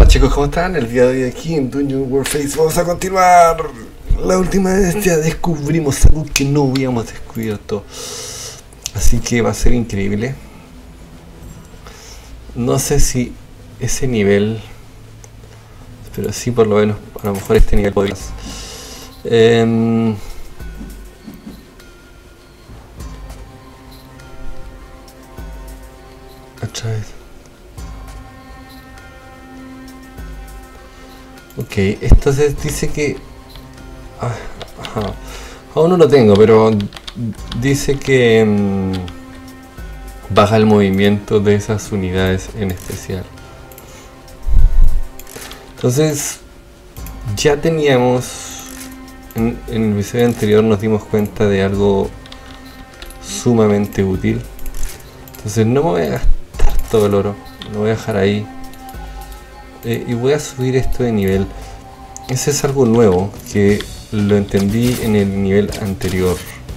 chicos, ¿cómo están? El día de hoy aquí en Dungeon Warface vamos a continuar. La última vez ya descubrimos algo que no habíamos descubierto, así que va a ser increíble. No sé si ese nivel, pero sí por lo menos, a lo mejor este nivel podría. Otra vez. Ok, entonces dice que... aún no lo tengo, pero dice que baja el movimiento de esas unidades en especial. Entonces ya teníamos... En el episodio anterior nos dimos cuenta de algo sumamente útil. Entonces no me voy a gastar todo el oro, lo voy a dejar ahí. Y voy a subir esto de nivel. Ese es algo nuevo que lo entendí en el nivel anterior,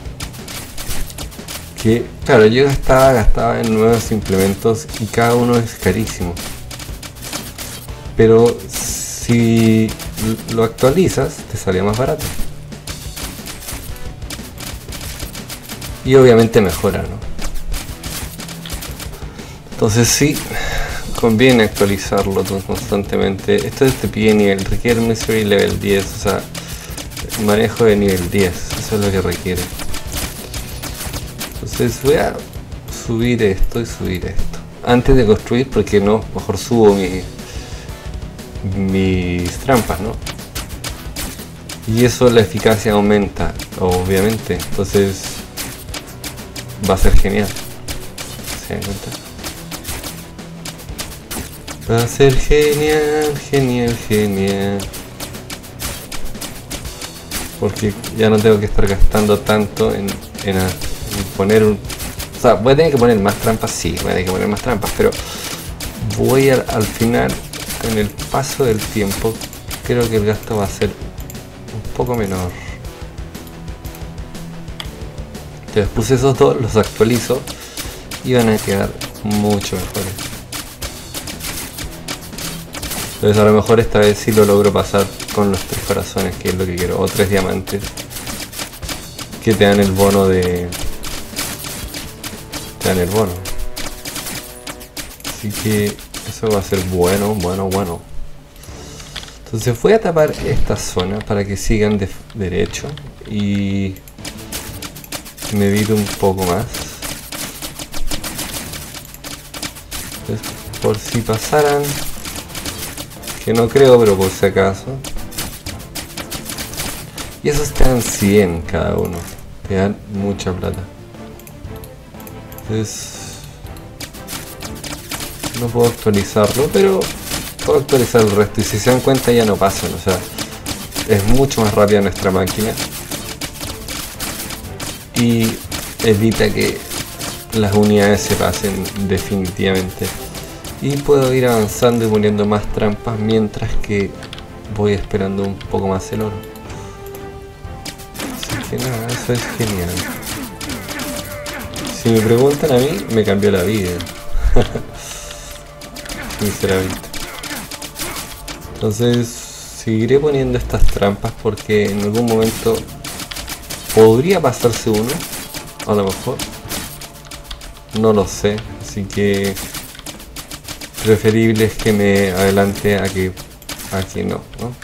que claro, yo gastaba en nuevos implementos y cada uno es carísimo, pero si lo actualizas te sale más barato y obviamente mejora, ¿no? Entonces sí, conviene actualizarlo constantemente. Esto te pide nivel, requiere Misery level 10, o sea, manejo de nivel 10, eso es lo que requiere. Entonces voy a subir esto y subir esto antes de construir, porque no, mejor subo mis trampas, ¿no? Y eso la eficacia aumenta, obviamente, entonces va a ser genial. ¿Se dan cuenta? Va a ser genial, genial, genial. Porque ya no tengo que estar gastando tanto en poner un... O sea, voy a tener que poner más trampas, sí, voy a tener que poner más trampas, pero voy al final, con el paso del tiempo, creo que el gasto va a ser un poco menor. Entonces puse esos dos, los actualizo y van a quedar mucho mejores. Entonces a lo mejor esta vez sí lo logro pasar con los 3 corazones, que es lo que quiero, o 3 diamantes que te dan el bono de... te dan el bono. Así que eso va a ser bueno. Entonces voy a tapar esta zona para que sigan derecho y me evite un poco más. Entonces, por si pasaran, que no creo, pero por si acaso. Y esos te dan 100 cada uno, te dan mucha plata. Entonces no puedo actualizarlo, pero puedo actualizar el resto, y si se dan cuenta ya no pasan, o sea, es mucho más rápida nuestra máquina y evita que las unidades se pasen definitivamente. Y puedo ir avanzando y poniendo más trampas mientras que voy esperando un poco más el oro. Así que nada, eso es genial. Si me preguntan a mí, me cambió la vida. Sinceramente. Entonces, seguiré poniendo estas trampas porque en algún momento podría pasarse uno. A lo mejor. No lo sé. Así que... preferible es que me adelante a que no.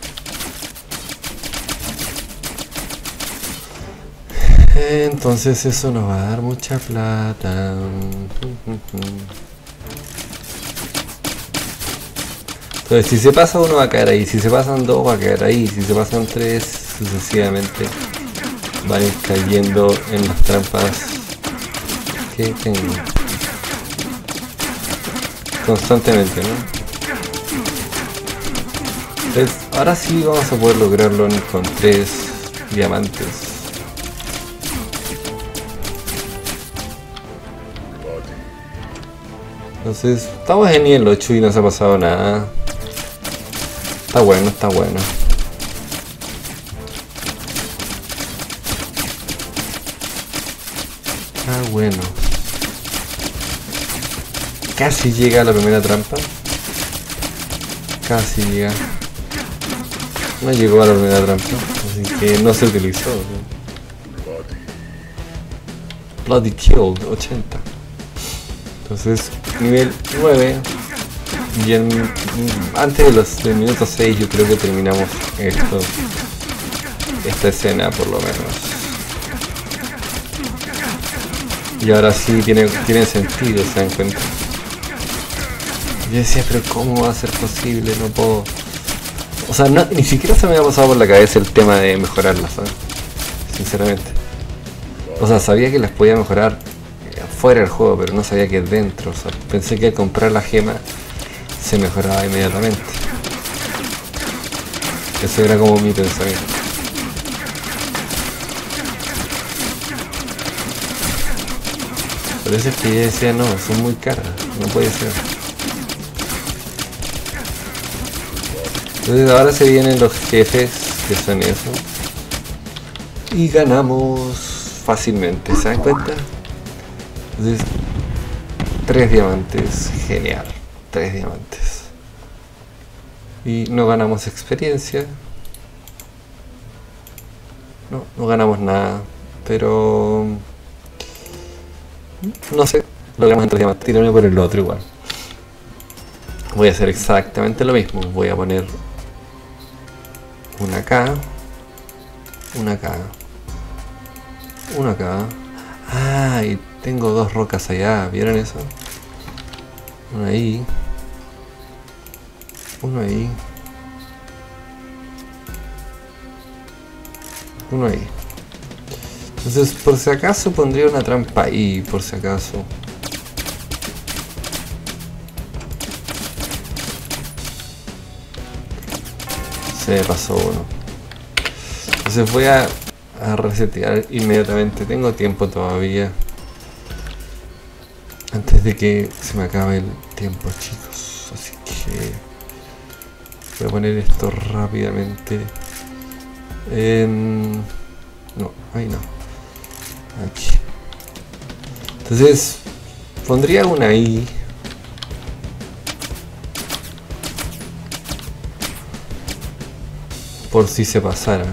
Entonces eso nos va a dar mucha plata. Entonces si se pasa uno va a caer ahí, si se pasan dos va a caer ahí, si se pasan tres sucesivamente van a ir cayendo en las trampas que tengo constantemente, ¿no? Entonces, ahora sí vamos a poder lograrlo con 3 diamantes. Entonces, estamos en nivel 8 y no se ha pasado nada. Está bueno, está bueno. Está bueno. Casi llega a la primera trampa. Casi llega. No llegó a la primera trampa, así que no se utilizó. Bloody Killed, 80. Entonces, nivel 9. Y antes del minuto 6 yo creo que terminamos esta escena por lo menos. Y ahora sí tiene sentido, ¿se dan cuenta? Yo decía, pero ¿cómo va a ser posible? No puedo... O sea, ni siquiera se me había pasado por la cabeza el tema de mejorarlas, ¿sabes? Sinceramente. O sea, sabía que las podía mejorar fuera del juego, pero no sabía que dentro. O sea, pensé que al comprar la gema se mejoraba inmediatamente. Eso era como mi pensamiento. Por eso es que yo decía, no, son muy caras, no puede ser. Entonces ahora se vienen los jefes, que son eso. Y ganamos fácilmente, ¿se dan cuenta? Entonces, 3 diamantes, genial, 3 diamantes. Y no ganamos experiencia. No ganamos nada, pero... No sé, logramos entre diamantes, tirarme por el otro igual. Voy a hacer exactamente lo mismo, voy a poner una acá, una acá, una acá. Ah, y tengo 2 rocas allá, ¿vieron eso? Uno ahí, uno ahí, uno ahí. Entonces, por si acaso pondría una trampa ahí, por si acaso. Se me pasó uno. Entonces voy a resetear inmediatamente. Tengo tiempo todavía. Antes de que se me acabe el tiempo, chicos. Así que voy a poner esto rápidamente. No, ahí no. Aquí. Entonces pondría una ahí. Por si se pasara.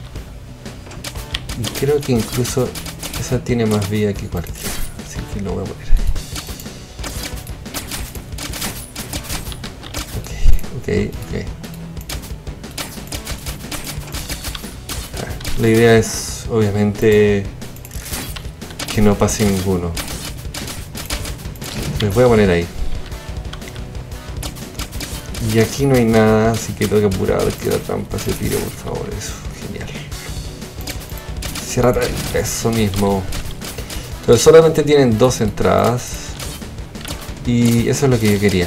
Y creo que incluso esa tiene más vida que cualquiera. Así que lo voy a poner ahí. Ok. La idea es obviamente que no pase ninguno. Les voy a poner ahí. Y aquí no hay nada, así que tengo que apurar que la trampa se tire, por favor. Eso, genial. Cierra eso mismo. Pero solamente tienen 2 entradas. Y eso es lo que yo quería.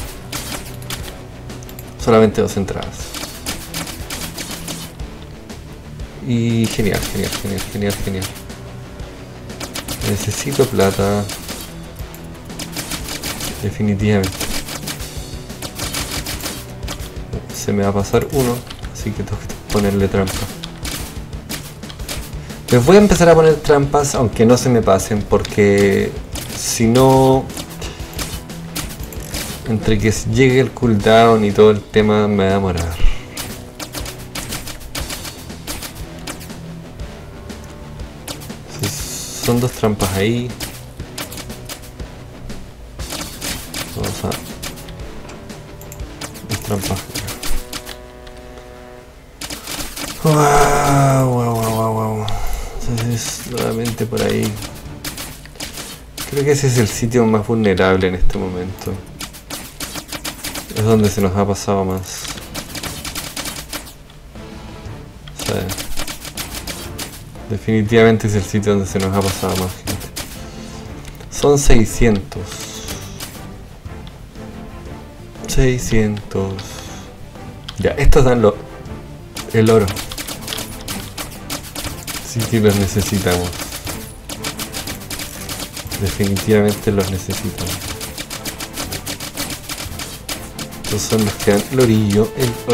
Solamente 2 entradas. Y genial. Necesito plata. Definitivamente. Se me va a pasar uno, así que tengo que ponerle trampa. Les voy a empezar a poner trampas, aunque no se me pasen, porque si no, entre que llegue el cooldown y todo el tema me va a demorar. Son 2 trampas ahí. Vamos a... 2 trampas. Wow. Entonces, nuevamente por ahí. Creo que ese es el sitio más vulnerable en este momento. Es donde se nos ha pasado más. O sea, definitivamente es el sitio donde se nos ha pasado más, gente. Son 600. 600. Ya, estos dan el oro. Sí que los necesitamos. Definitivamente los necesitamos. Estos son los que dan el orillo.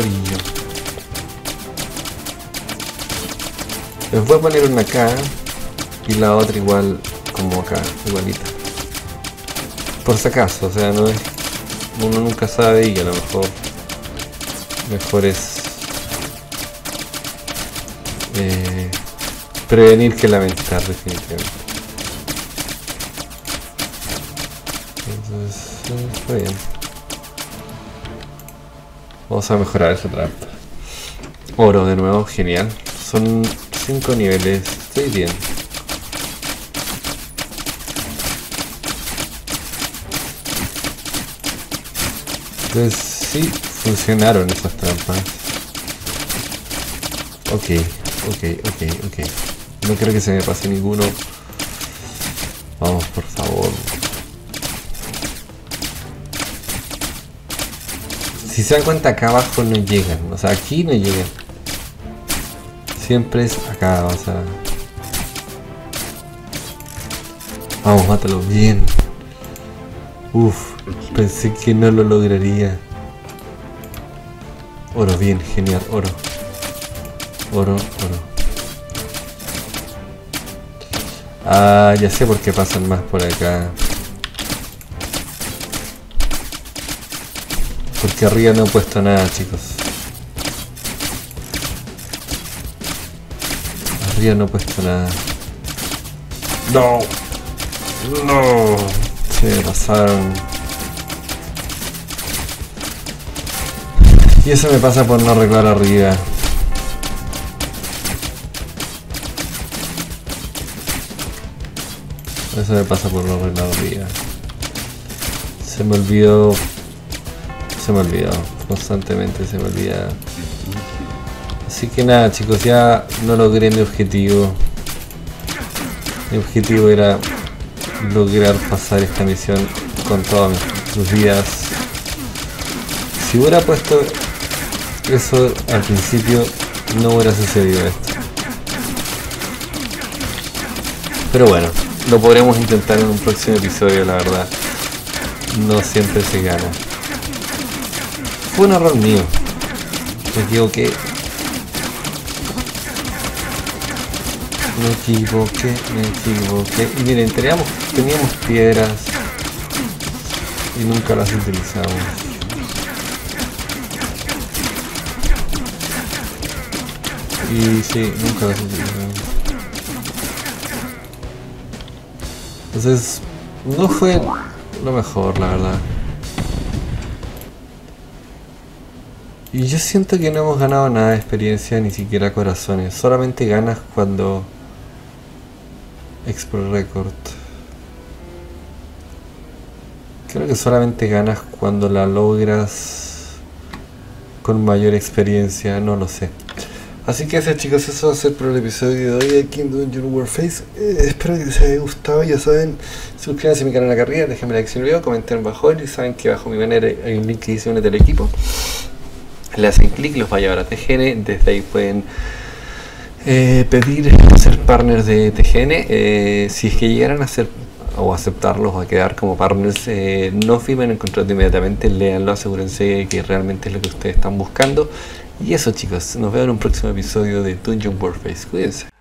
Les voy a poner una acá y la otra igual como acá, igualita. Por si acaso, o sea, no es... Uno nunca sabe y a lo mejor mejor es prevenir que lamentar, definitivamente. Entonces, está bien. Vamos a mejorar esa trampa. Oro de nuevo, genial. Son 5 niveles, estoy bien. Entonces sí funcionaron esas trampas. Ok. No quiero que se me pase ninguno. Vamos, por favor. Si se dan cuenta, acá abajo no llegan. O sea, aquí no llegan. Siempre es acá, o sea. Vamos, mátalo bien. Uf, pensé que no lo lograría. Oro, bien, genial, oro. Oro. Ah, ya sé por qué pasan más por acá. Porque arriba no he puesto nada, chicos. Arriba no he puesto nada. No. Se me pasaron. Y eso me pasa por no arreglar arriba. Eso me pasa por no arreglar arriba. Se me olvidó. Constantemente se me olvida. Así que nada, chicos, ya no logré mi objetivo. Mi objetivo era lograr pasar esta misión con todas mis vidas. Si hubiera puesto eso al principio, no hubiera sucedido esto. Pero bueno, lo podremos intentar en un próximo episodio, la verdad. No siempre se gana. Fue un error mío. Me equivoqué. Y miren, teníamos piedras y nunca las utilizamos. Y sí, nunca las utilizamos. Entonces, no fue lo mejor, la verdad. Y yo siento que no hemos ganado nada de experiencia, ni siquiera corazones. Solamente ganas cuando... Export Record. Creo que solamente ganas cuando la logras con mayor experiencia, no lo sé. Así que eso, chicos, eso va a ser por el episodio de hoy aquí en Dungeon Warface. Espero que les haya gustado. Ya saben, suscríbanse a mi canal acá arriba, déjenme like si el video, comenten abajo y saben que bajo mi banner hay un link que dice únete al equipo. Le hacen clic, los va a llevar a TGN. Desde ahí pueden pedir ser partners de TGN. Si es que llegaran a ser o aceptarlos o a quedar como partners, no firmen el contrato inmediatamente, léanlo, asegúrense que realmente es lo que ustedes están buscando. Y eso, chicos, nos vemos en un próximo episodio de Dungeon Warface. Cuídense.